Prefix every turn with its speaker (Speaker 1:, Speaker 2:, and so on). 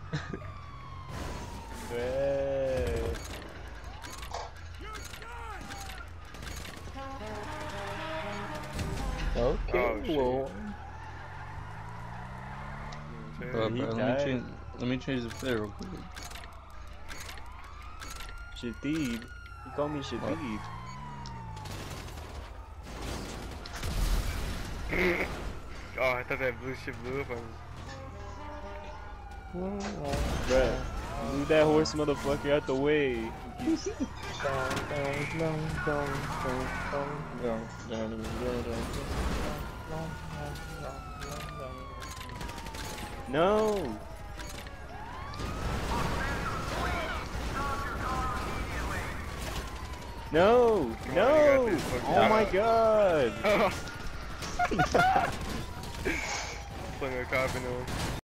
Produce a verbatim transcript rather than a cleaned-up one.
Speaker 1: Hey. Okay,
Speaker 2: Oh,
Speaker 1: well.
Speaker 2: shit.
Speaker 3: Uh,
Speaker 1: He
Speaker 3: bro, let me
Speaker 1: died.
Speaker 3: change. Let me change the player real quick.
Speaker 1: Shadid. He called me
Speaker 3: What?
Speaker 1: Shadid.
Speaker 2: Oh, I thought that blue shit blew up on
Speaker 1: Bruh. Move that horse motherfucker out the way. No! No!
Speaker 2: Come on, you got
Speaker 1: No!
Speaker 2: this, fuck
Speaker 1: Oh
Speaker 2: yeah.
Speaker 1: my god!
Speaker 2: Putting a cop in him.